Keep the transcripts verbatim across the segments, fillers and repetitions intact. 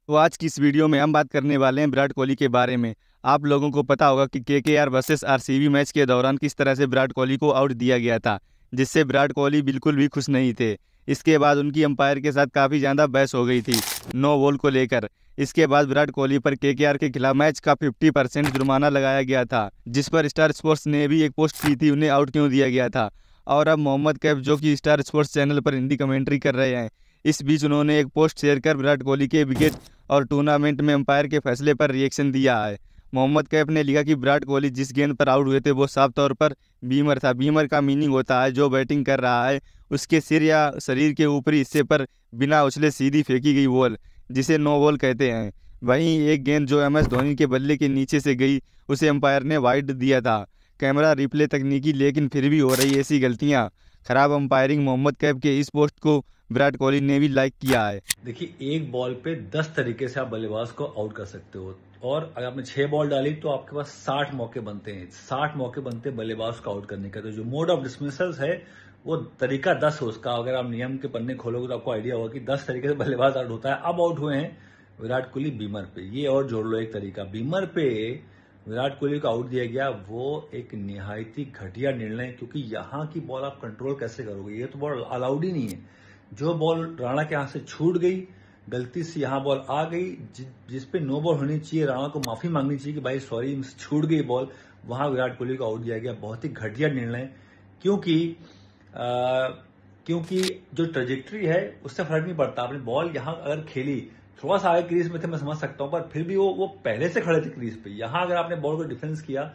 तो आज की इस वीडियो में हम बात करने वाले हैं विराट कोहली के बारे में। आप लोगों को पता होगा कि केकेआर वर्सेस आरसीबी मैच के दौरान किस तरह से विराट कोहली को आउट दिया गया था, जिससे विराट कोहली बिल्कुल भी खुश नहीं थे। इसके बाद उनकी अंपायर के साथ काफ़ी ज़्यादा बहस हो गई थी नो बॉल को लेकर। इसके बाद विराट कोहली पर केकेआर के खिलाफ मैच का पचास परसेंट जुर्माना लगाया गया था, जिस पर स्टार स्पोर्ट्स ने भी एक पोस्ट की थी उन्हें आउट क्यों दिया गया था। और अब मोहम्मद कैफ, जो कि स्टार स्पोर्ट्स चैनल पर हिंदी कमेंट्री कर रहे हैं, इस बीच उन्होंने एक पोस्ट शेयर कर विराट कोहली के विकेट और टूर्नामेंट में अंपायर के फैसले पर रिएक्शन दिया है। मोहम्मद कैफ ने लिखा कि विराट कोहली जिस गेंद पर आउट हुए थे वो साफ तौर पर बीमर था। बीमर का मीनिंग होता है जो बैटिंग कर रहा है उसके सिर या शरीर के ऊपरी हिस्से पर बिना उछले सीधी फेंकी गई बॉल, जिसे नो बॉल कहते हैं। वहीं एक गेंद जो एम एस धोनी के बल्ले के नीचे से गई उसे अंपायर ने वाइड दिया था। कैमरा रिप्ले तकनीकी, लेकिन फिर भी हो रही ऐसी गलतियाँ। खराब अंपायरिंग। मोहम्मद कैफ के इस पोस्ट को विराट कोहली ने भी लाइक किया है। देखिए, एक बॉल पे दस तरीके से आप बल्लेबाज को आउट कर सकते हो, और अगर आपने छह बॉल डाली तो आपके पास साठ मौके बनते हैं। साठ मौके बनते हैं बल्लेबाज को आउट करने का। तो जो मोड ऑफ डिसमिसल्स है वो तरीका दस है उसका। अगर आप नियम के पन्ने खोलोगे तो आपको आइडिया होगा कि दस तरीके से बल्लेबाज आउट होता है। अब आउट हुए हैं विराट कोहली बीमर पे। ये और जोड़ लो एक तरीका। बीमर पे विराट कोहली को आउट दिया गया, वो एक निहायती घटिया निर्णय, क्योंकि यहाँ की बॉल आप कंट्रोल कैसे करोगे? ये तो बॉल अलाउड ही नहीं है। जो बॉल राणा के हाथ से छूट गई, गलती से यहाँ बॉल आ गई, जि, जिस पे नो बॉल होनी चाहिए, राणा को माफी मांगनी चाहिए कि भाई सॉरी छूट गई बॉल, वहां विराट कोहली को आउट दिया गया। बहुत ही घटिया निर्णय, क्योंकि आ, क्योंकि जो ट्रेजेक्ट्री है उससे फर्क नहीं पड़ता। आपने बॉल यहाँ अगर खेली, थोड़ा सा आगे क्रीज में थे मैं समझ सकता हूं, पर फिर भी वो वो पहले से खड़े थे क्रीज पे। यहां अगर आपने बॉल को डिफेंस किया,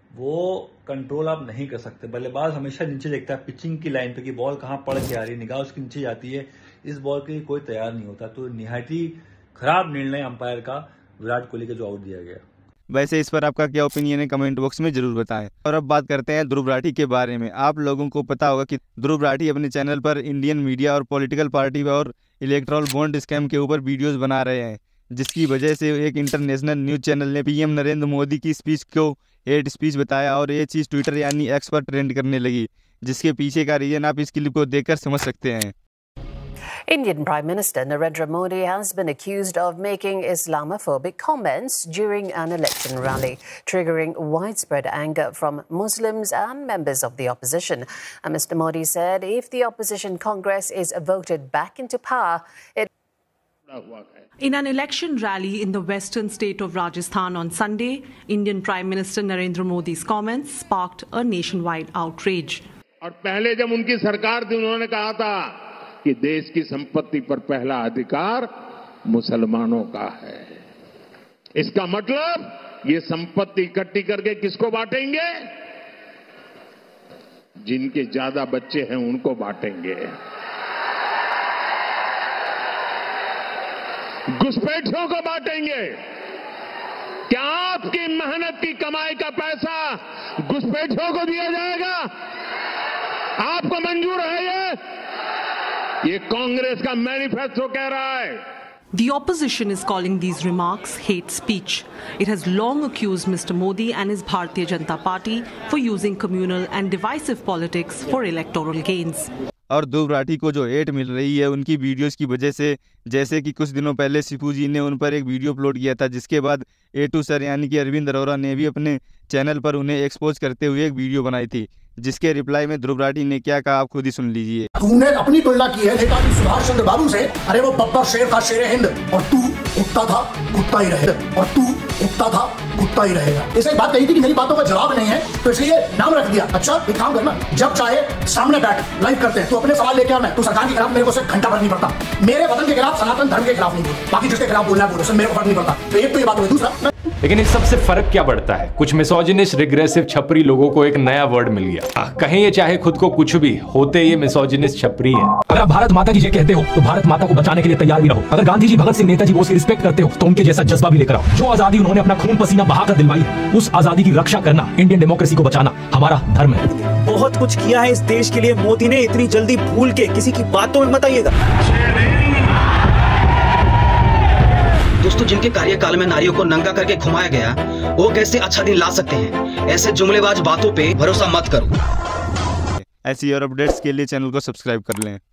वो कंट्रोल आप नहीं कर सकते। बल्लेबाज हमेशा नीचे देखता है पिचिंग की लाइन पे कि बॉल कहां पड़ के आ रही है, निगाह उसके नीचे जाती है। इस बॉल के लिए कोई तैयार नहीं होता। तो निहायती खराब निर्णय अंपायर का विराट कोहली का जो आउट दिया गया। वैसे इस पर आपका क्या ओपिनियन है, कमेंट बॉक्स में जरूर बताएं। और अब बात करते हैं ध्रुव राठी के बारे में। आप लोगों को पता होगा कि ध्रुव राठी अपने चैनल पर इंडियन मीडिया और पॉलिटिकल पार्टी और इलेक्ट्रल बॉन्ड स्कैम के ऊपर वीडियोस बना रहे हैं, जिसकी वजह से एक इंटरनेशनल न्यूज चैनल ने पीएम नरेंद्र मोदी की स्पीच को हेट स्पीच बताया, और ये चीज़ ट्विटर यानी एक्स पर ट्रेंड करने लगी, जिसके पीछे का रीजन आप इस क्लिप को देखकर समझ सकते हैं। Indian Prime Minister Narendra Modi has been accused of making Islamophobic comments during an election rally, triggering widespread anger from Muslims and members of the opposition. And Mister Modi said if the opposition Congress is voted back into power, it In an election rally in the western state of Rajasthan on Sunday, Indian Prime Minister Narendra Modi's comments sparked a nationwide outrage. और पहले जब उनकी सरकार थी उन्होंने कहा था कि देश की संपत्ति पर पहला अधिकार मुसलमानों का है। इसका मतलब ये संपत्ति इकट्ठी करके किसको बांटेंगे? जिनके ज्यादा बच्चे हैं उनको बांटेंगे। घुसपैठियों को बांटेंगे। क्या आपकी मेहनत की कमाई का पैसा घुसपैठियों को दिया जाएगा? आपको मंजूर है ये? ये कांग्रेस का मैनिफेस्टो कह रहा है। The opposition is calling these remarks hate speech. It has long accused Mister Modi and his Bharatiya Janata Party for using communal and divisive politics for electoral gains. और ध्रुव राठी को जो हेट मिल रही है उनकी वीडियोस की वजह से, जैसे कि कुछ दिनों पहले शिपू जी ने उन पर एक वीडियो अपलोड किया था, जिसके बाद ए टू सर यानी कि अरविंद अरोड़ा ने भी अपने चैनल पर उन्हें एक्सपोज करते हुए एक वीडियो बनाई थी, जिसके रिप्लाई में ध्रुव राठी ने क्या कहा आप खुद ही सुन लीजिए। तूने अपनी तुलना की है नेताजी सुभाष चंद्र बाबू से। अरे वो बब्बर शेर था, शेर हिंद, और तू कुत्ता था, कुत्ता ही रहेगा। और तू कुत्ता था, कुत्ता ही रहेगा। इसे बात कही थी कि मेरी बातों का जवाब नहीं है, तो इसलिए नाम रख दिया। अच्छा एक काम करना, जब चाहे सामने बैठ, लाइव करते हैं, तो अपने सवाल लेके आना। तू सरकार के खिलाफ मेरे को सिर्फ घंटा भर नहीं पड़ता, मेरे वतन के खिलाफ, सनातन धर्म के खिलाफ नहीं बोल, बाकी जिसके खिलाफ बोलना है बोलो, उससे मेरे को फर्क नहीं पड़ता। तो एक तो ये बात हुई। दूसरा, लेकिन इस सबसे फर्क क्या पड़ता है? कुछ मिसोजिनिस्ट रिग्रेसिव छपरी लोगों को एक नया वर्ड मिल गया। कहें ये चाहे खुद को कुछ भी, होते ये मिसोजिनिस्ट छपरी है। अगर भारत माता की जय कहते हो तो भारत माता को बचाने के लिए तैयार भी रहो। अगर गांधी जी, भगत सिंह, नेताजी वो से रिस्पेक्ट करते हो तो उनके जैसा जज्बा भी लेकर आओ। जो आजादी उन्होंने अपना खून पसीना बहाकर दिलवाई है, उस आजादी की रक्षा करना, इंडियन डेमोक्रेसी को बचाना हमारा धर्म है। बहुत कुछ किया है इस देश के लिए मोदी ने, इतनी जल्दी भूल के किसी की बातों में मत आइएगा। दोस्तों, जिनके कार्यकाल में नारियों को नंगा करके घुमाया गया, वो कैसे अच्छा दिन ला सकते हैं? ऐसे जुमलेबाज बातों पे भरोसा मत करो। ऐसी और अपडेट्स के लिए चैनल को सब्सक्राइब कर लें।